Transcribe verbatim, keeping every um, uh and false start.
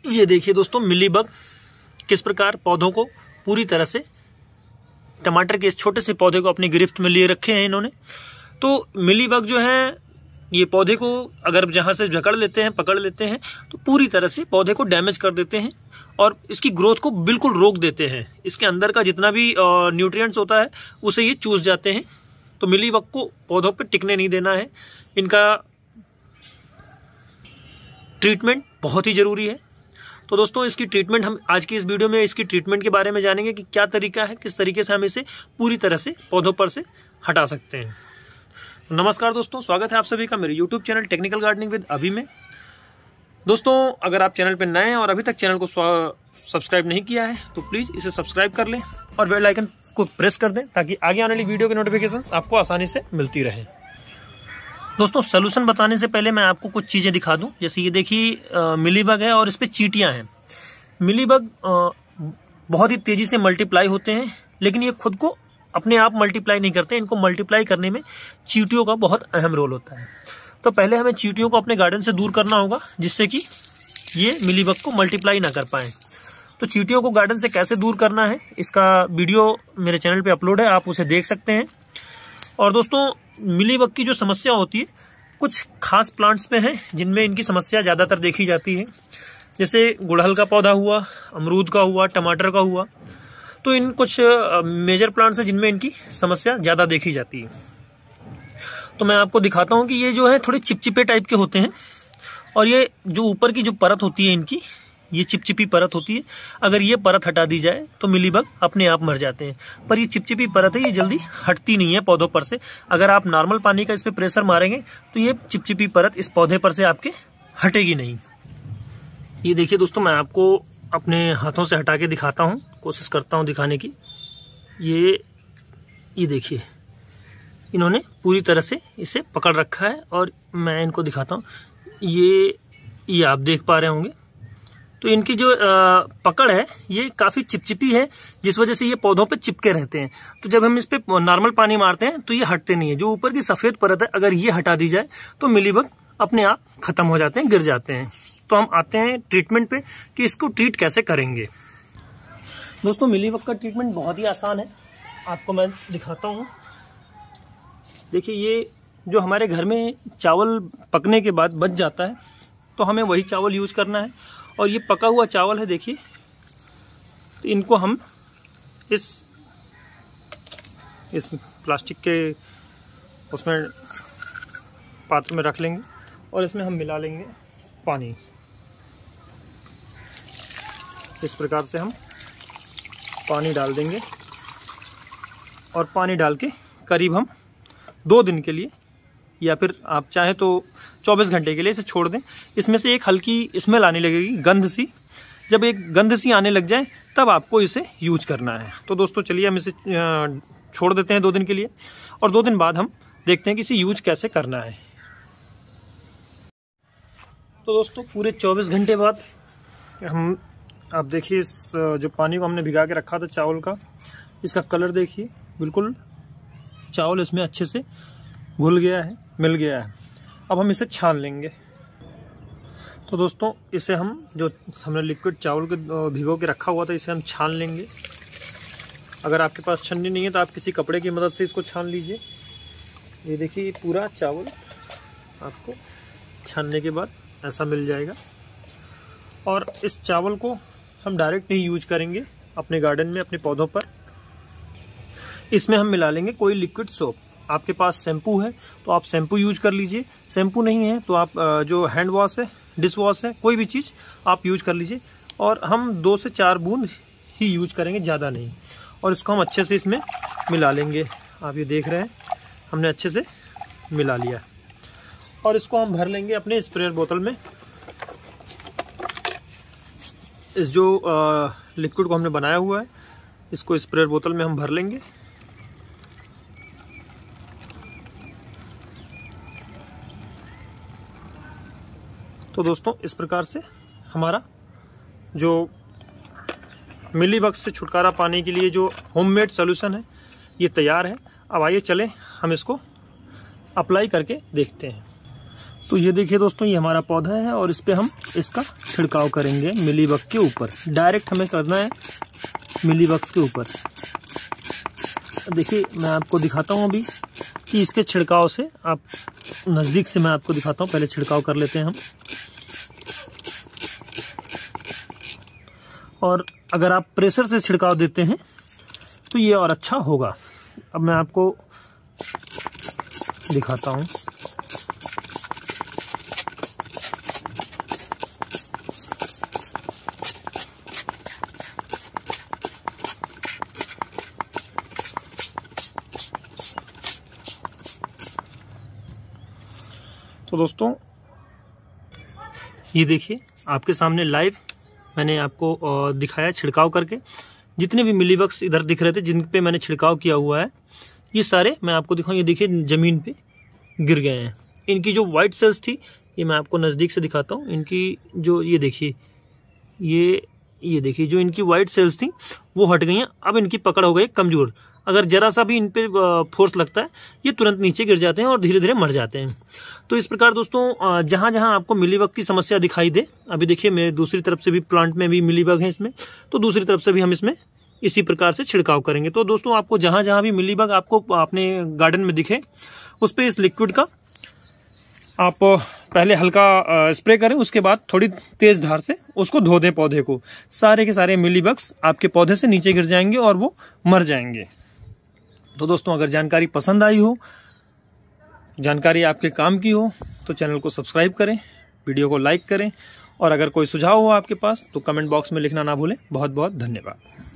ये देखिए दोस्तों, मिलीबग किस प्रकार पौधों को पूरी तरह से, टमाटर के इस छोटे से पौधे को अपनी गिरफ्त में लिए रखे हैं इन्होंने। तो मिलीबग जो है ये पौधे को अगर जहाँ से जकड़ लेते हैं, पकड़ लेते हैं, तो पूरी तरह से पौधे को डैमेज कर देते हैं और इसकी ग्रोथ को बिल्कुल रोक देते हैं। इसके अंदर का जितना भी न्यूट्रिएंट्स होता है उसे ये चूस जाते हैं। तो मिलीबग को पौधों पे टिकने नहीं देना है। इनका ट्रीटमेंट बहुत ही ज़रूरी है। तो दोस्तों, इसकी ट्रीटमेंट हम आज की इस वीडियो में इसकी ट्रीटमेंट के बारे में जानेंगे कि क्या तरीका है, किस तरीके से हम इसे पूरी तरह से पौधों पर से हटा सकते हैं। नमस्कार दोस्तों, स्वागत है आप सभी का मेरे YouTube channel technical gardening with Abhi में। दोस्तों, अगर आप चैनल पर नए हैं और अभी तक चैनल को सब्सक्राइब नहीं किया है तो प्लीज़ इसे सब्सक्राइब कर लें और बेल आइकन को प्रेस कर दें ताकि आगे आने वाली वीडियो की नोटिफिकेशन आपको आसानी से मिलती रहे। दोस्तों, सलूशन बताने से पहले मैं आपको कुछ चीज़ें दिखा दूं। जैसे ये देखिए, मिलीबग है और इस पर चींटियाँ हैं। मिलीबग बहुत ही तेज़ी से मल्टीप्लाई होते हैं, लेकिन ये खुद को अपने आप मल्टीप्लाई नहीं करते। इनको मल्टीप्लाई करने में चींटियों का बहुत अहम रोल होता है। तो पहले हमें चींटियों को अपने गार्डन से दूर करना होगा, जिससे कि ये मिलीबग को मल्टीप्लाई ना कर पाएँ। तो चींटियों को गार्डन से कैसे दूर करना है, इसका वीडियो मेरे चैनल पर अपलोड है, आप उसे देख सकते हैं। और दोस्तों, मिलीबग की जो समस्या होती है कुछ खास प्लांट्स पे है जिनमें इनकी समस्या ज़्यादातर देखी जाती है। जैसे गुड़हल का पौधा हुआ, अमरूद का हुआ, टमाटर का हुआ। तो इन कुछ मेजर प्लांट्स हैं जिनमें इनकी समस्या ज़्यादा देखी जाती है। तो मैं आपको दिखाता हूँ कि ये जो है थोड़े चिपचिपे टाइप के होते हैं और ये जो ऊपर की जो परत होती है इनकी, ये चिपचिपी परत होती है। अगर ये परत हटा दी जाए तो मिलीबग अपने आप मर जाते हैं। पर ये चिपचिपी परत है, ये जल्दी हटती नहीं है पौधों पर से। अगर आप नॉर्मल पानी का इस पर प्रेशर मारेंगे तो ये चिपचिपी परत इस पौधे पर से आपके हटेगी नहीं। ये देखिए दोस्तों, मैं आपको अपने हाथों से हटा के दिखाता हूँ, कोशिश करता हूँ दिखाने की। ये ये देखिए, इन्होंने पूरी तरह से इसे पकड़ रखा है और मैं इनको दिखाता हूँ। ये ये आप देख पा रहे होंगे। तो इनकी जो पकड़ है ये काफ़ी चिपचिपी है, जिस वजह से ये पौधों पे चिपके रहते हैं। तो जब हम इस पे नॉर्मल पानी मारते हैं तो ये हटते नहीं है। जो ऊपर की सफ़ेद परत है, अगर ये हटा दी जाए तो मिलीबग अपने आप खत्म हो जाते हैं, गिर जाते हैं। तो हम आते हैं ट्रीटमेंट पे कि इसको ट्रीट कैसे करेंगे। दोस्तों, मिलीबग का ट्रीटमेंट बहुत ही आसान है, आपको मैं दिखाता हूँ। देखिए, ये जो हमारे घर में चावल पकने के बाद बच जाता है तो हमें वही चावल यूज करना है। और ये पका हुआ चावल है, देखिए। तो इनको हम इस इस प्लास्टिक के उसमें पात्र में रख लेंगे और इसमें हम मिला लेंगे पानी। इस प्रकार से हम पानी डाल देंगे और पानी डाल के करीब हम दो दिन के लिए या फिर आप चाहें तो चौबीस घंटे के लिए इसे छोड़ दें। इसमें से एक हल्की स्मेल आने लगेगी, गंध सी। जब एक गंध सी आने लग जाए तब आपको इसे यूज करना है। तो दोस्तों, चलिए हम इसे छोड़ देते हैं दो दिन के लिए और दो दिन बाद हम देखते हैं कि इसे यूज कैसे करना है। तो दोस्तों, पूरे चौबीस घंटे बाद हम, आप देखिए, इस जो पानी को हमने भिगा के रखा था चावल का, इसका कलर देखिए, बिल्कुल चावल इसमें अच्छे से घुल गया है, मिल गया है। अब हम इसे छान लेंगे। तो दोस्तों, इसे हम जो हमने लिक्विड चावल के भिगो के रखा हुआ था, इसे हम छान लेंगे। अगर आपके पास छन्नी नहीं है तो आप किसी कपड़े की मदद से इसको छान लीजिए। ये देखिए, ये पूरा चावल आपको छानने के बाद ऐसा मिल जाएगा। और इस चावल को हम डायरेक्ट नहीं यूज करेंगे अपने गार्डन में, अपने पौधों पर। इसमें हम मिला लेंगे कोई लिक्विड सोप। आपके पास शैम्पू है तो आप शैम्पू यूज कर लीजिए। शैम्पू नहीं है तो आप जो हैंड वॉश है, डिश वॉश है, कोई भी चीज़ आप यूज कर लीजिए। और हम दो से चार बूंद ही यूज करेंगे, ज़्यादा नहीं। और इसको हम अच्छे से इसमें मिला लेंगे। आप ये देख रहे हैं, हमने अच्छे से मिला लिया। और इसको हम भर लेंगे अपने स्प्रेयर बोतल में। इस जो लिक्विड को हमने बनाया हुआ है, इसको स्प्रेयर बोतल में हम भर लेंगे। तो दोस्तों, इस प्रकार से हमारा जो मिलीबग से छुटकारा पाने के लिए जो होममेड सॉल्यूशन है ये तैयार है। अब आइए चलें हम इसको अप्लाई करके देखते हैं। तो ये देखिए दोस्तों, ये हमारा पौधा है और इस पे हम इसका छिड़काव करेंगे मिलीबग के ऊपर। डायरेक्ट हमें करना है मिलीबग्स के ऊपर। देखिए मैं आपको दिखाता हूँ अभी कि इसके छिड़काव से, आप नज़दीक से मैं आपको दिखाता हूँ। पहले छिड़काव कर लेते हैं हम। और अगर आप प्रेशर से छिड़काव देते हैं तो ये और अच्छा होगा। अब मैं आपको दिखाता हूँ। तो दोस्तों ये देखिए आपके सामने लाइव मैंने आपको दिखाया छिड़काव करके। जितने भी मिलीबग्स इधर दिख रहे थे जिन पे मैंने छिड़काव किया हुआ है, ये सारे मैं आपको दिखाऊं। ये देखिए ज़मीन पे गिर गए हैं। इनकी जो वाइट सेल्स थी, ये मैं आपको नज़दीक से दिखाता हूँ। इनकी जो ये देखिए ये ये देखिए जो इनकी वाइट सेल्स थी वो हट गई हैं। अब इनकी पकड़ हो गई कमज़ोर। अगर जरा सा भी इन पे फोर्स लगता है, ये तुरंत नीचे गिर जाते हैं और धीरे धीरे मर जाते हैं। तो इस प्रकार दोस्तों जहाँ जहाँ आपको मिलीबग की समस्या दिखाई दे, अभी देखिए मेरे दूसरी तरफ से भी प्लांट में भी मिलीबग है इसमें, तो दूसरी तरफ से भी हम इसमें इसी प्रकार से छिड़काव करेंगे। तो दोस्तों आपको जहाँ जहाँ भी मिलीबग आपको अपने गार्डन में दिखे, उस पर इस लिक्विड का आप पहले हल्का स्प्रे करें, उसके बाद थोड़ी तेज धार से उसको धो दें पौधे को। सारे के सारे मिलीबग्स आपके पौधे से नीचे गिर जाएंगे और वो मर जाएंगे। तो दोस्तों अगर जानकारी पसंद आई हो, जानकारी आपके काम की हो, तो चैनल को सब्सक्राइब करें, वीडियो को लाइक करें और अगर कोई सुझाव हो आपके पास तो कमेंट बॉक्स में लिखना ना भूलें। बहुत बहुत धन्यवाद।